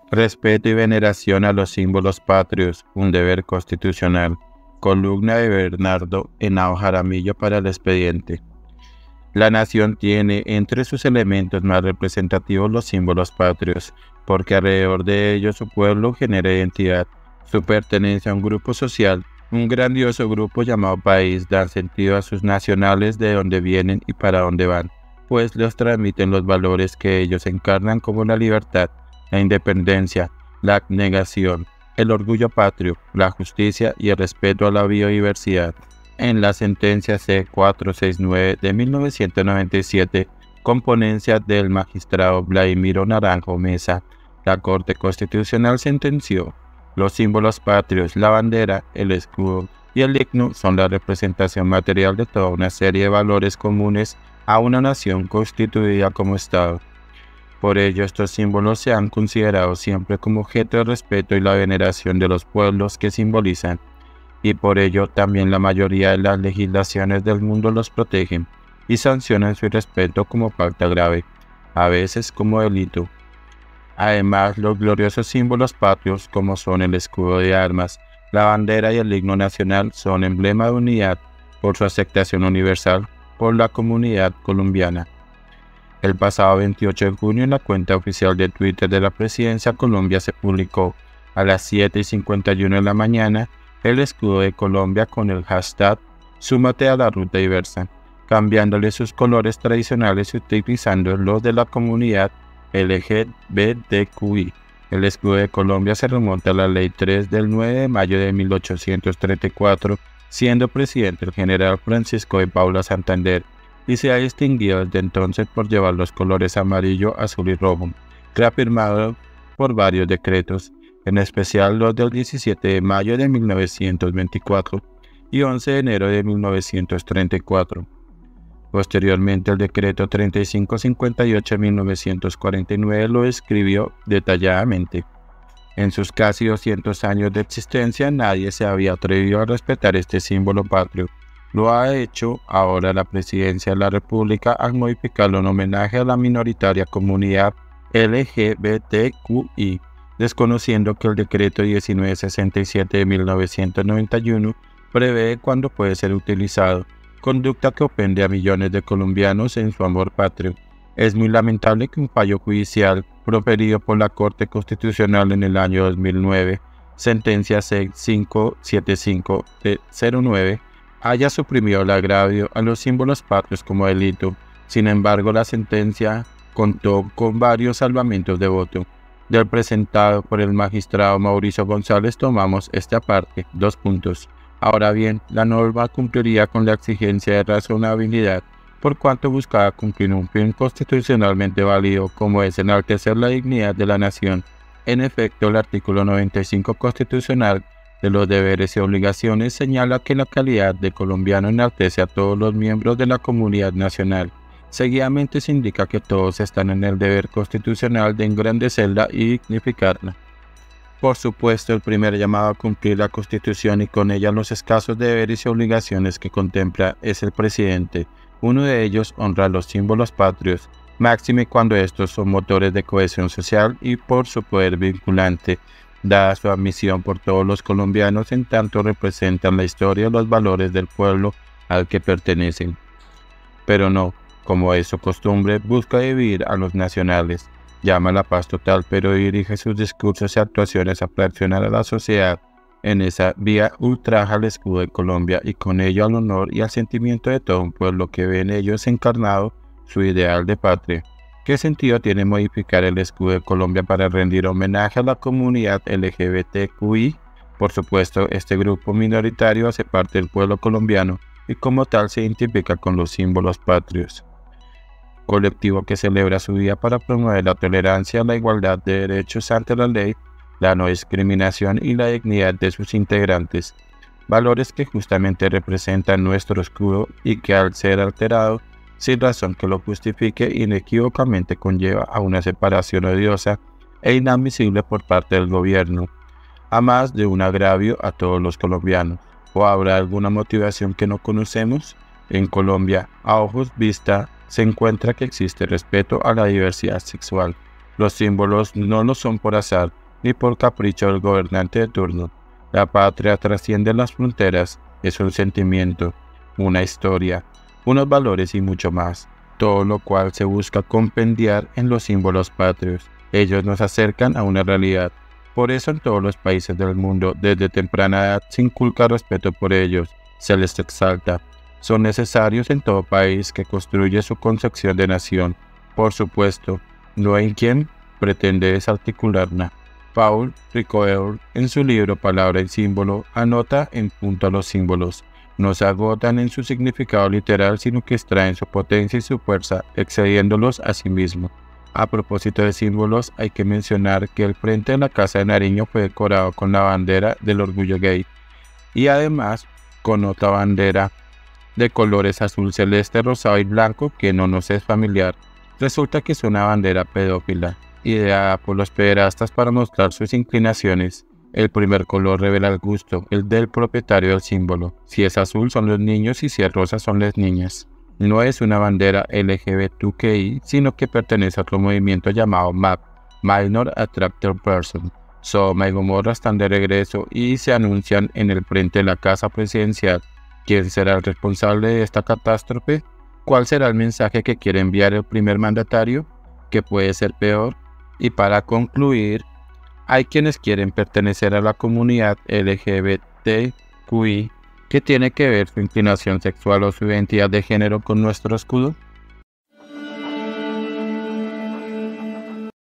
Respeto y veneración a los símbolos patrios, un deber constitucional. Columna de Bernardo Henao Jaramillo para el expediente. La nación tiene entre sus elementos más representativos los símbolos patrios, porque alrededor de ellos su pueblo genera identidad, su pertenencia a un grupo social, un grandioso grupo llamado país, dan sentido a sus nacionales de dónde vienen y para dónde van, pues les transmiten los valores que ellos encarnan como la libertad, la independencia, la abnegación, el orgullo patrio, la justicia y el respeto a la biodiversidad. En la sentencia C-469 de 1997, con ponencia del magistrado Vladimiro Naranjo Mesa, la Corte Constitucional sentenció: los símbolos patrios, la bandera, el escudo y el himno son la representación material de toda una serie de valores comunes a una nación constituida como Estado. Por ello, estos símbolos se han considerado siempre como objeto de respeto y la veneración de los pueblos que simbolizan, y por ello también la mayoría de las legislaciones del mundo los protegen y sancionan su irrespeto como falta grave, a veces como delito. Además, los gloriosos símbolos patrios, como son el escudo de armas, la bandera y el himno nacional, son emblema de unidad por su aceptación universal por la comunidad colombiana. El pasado 28 de junio, en la cuenta oficial de Twitter de la Presidencia Colombia se publicó a las 7:51 de la mañana el escudo de Colombia con el hashtag Súmate a la ruta diversa, cambiándole sus colores tradicionales y utilizando los de la comunidad LGBTQI. El escudo de Colombia se remonta a la Ley 3 del 9 de mayo de 1834, siendo presidente el general Francisco de Paula Santander, y se ha distinguido desde entonces por llevar los colores amarillo, azul y rojo, reafirmado por varios decretos, en especial los del 17 de mayo de 1924 y 11 de enero de 1934. Posteriormente, el decreto 3558 de 1949 lo describió detalladamente. En sus casi 200 años de existencia, nadie se había atrevido a respetar este símbolo patrio. Lo ha hecho ahora la Presidencia de la República al modificarlo en homenaje a la minoritaria comunidad LGBTQI, desconociendo que el decreto 1967 de 1991 prevé cuándo puede ser utilizado, conducta que ofende a millones de colombianos en su amor patrio. Es muy lamentable que un fallo judicial proferido por la Corte Constitucional en el año 2009, sentencia C-575 de 09, haya suprimido el agravio a los símbolos patrios como delito. Sin embargo, la sentencia contó con varios salvamentos de voto. Del presentado por el magistrado Mauricio González tomamos este aparte, 2 puntos. Ahora bien, la norma cumpliría con la exigencia de razonabilidad, por cuanto buscaba cumplir un fin constitucionalmente válido, como es enaltecer la dignidad de la nación. En efecto, el artículo 95 constitucional de los deberes y obligaciones señala que la calidad de colombiano enaltece a todos los miembros de la comunidad nacional. Seguidamente se indica que todos están en el deber constitucional de engrandecerla y dignificarla. Por supuesto, el primer llamado a cumplir la Constitución y con ella los escasos deberes y obligaciones que contempla es el presidente. Uno de ellos, honrar los símbolos patrios, máxime cuando estos son motores de cohesión social y por su poder vinculante, dada su admisión por todos los colombianos en tanto representan la historia y los valores del pueblo al que pertenecen. Pero no, como es su costumbre, busca dividir a los nacionales, llama a la paz total, pero dirige sus discursos y actuaciones a fraccionar a la sociedad. En esa vía ultraja al escudo de Colombia y con ello al honor y al sentimiento de todo un pueblo que ve en ellos encarnado su ideal de patria. ¿Qué sentido tiene modificar el escudo de Colombia para rendir homenaje a la comunidad LGBTQI? Por supuesto, este grupo minoritario hace parte del pueblo colombiano y como tal se identifica con los símbolos patrios. Colectivo que celebra su día para promover la tolerancia, la igualdad de derechos ante la ley, la no discriminación y la dignidad de sus integrantes, valores que justamente representan nuestro escudo y que al ser alterado, sin razón que lo justifique, inequívocamente conlleva a una separación odiosa e inadmisible por parte del gobierno, a más de un agravio a todos los colombianos. ¿O habrá alguna motivación que no conocemos? En Colombia, a ojos vista, se encuentra que existe respeto a la diversidad sexual. Los símbolos no lo son por azar, ni por capricho del gobernante de turno. La patria trasciende las fronteras, es un sentimiento, una historia, unos valores y mucho más, todo lo cual se busca compendiar en los símbolos patrios. Ellos nos acercan a una realidad. Por eso en todos los países del mundo, desde temprana edad, se inculca respeto por ellos, se les exalta. Son necesarios en todo país que construye su concepción de nación. Por supuesto, no hay quien pretende desarticularla. Paul Ricoeur, en su libro Palabra y Símbolo, anota en punto a los símbolos. No se agotan en su significado literal, sino que extraen su potencia y su fuerza, excediéndolos a sí mismos. A propósito de símbolos, hay que mencionar que el frente de la Casa de Nariño fue decorado con la bandera del orgullo gay y además con otra bandera de colores azul celeste, rosado y blanco que no nos es familiar. Resulta que es una bandera pedófila, ideada por los pederastas para mostrar sus inclinaciones. El primer color revela el gusto, el del propietario del símbolo. Si es azul son los niños y si es rosa son las niñas. No es una bandera LGBTQI, sino que pertenece a otro movimiento llamado MAP, Minor Attracted Person. Sodoma y Gomorra están de regreso y se anuncian en el frente de la casa presidencial. ¿Quién será el responsable de esta catástrofe? ¿Cuál será el mensaje que quiere enviar el primer mandatario? ¿Qué puede ser peor? Y para concluir, hay quienes quieren pertenecer a la comunidad LGBTQI. ¿Qué tiene que ver su inclinación sexual o su identidad de género con nuestro escudo?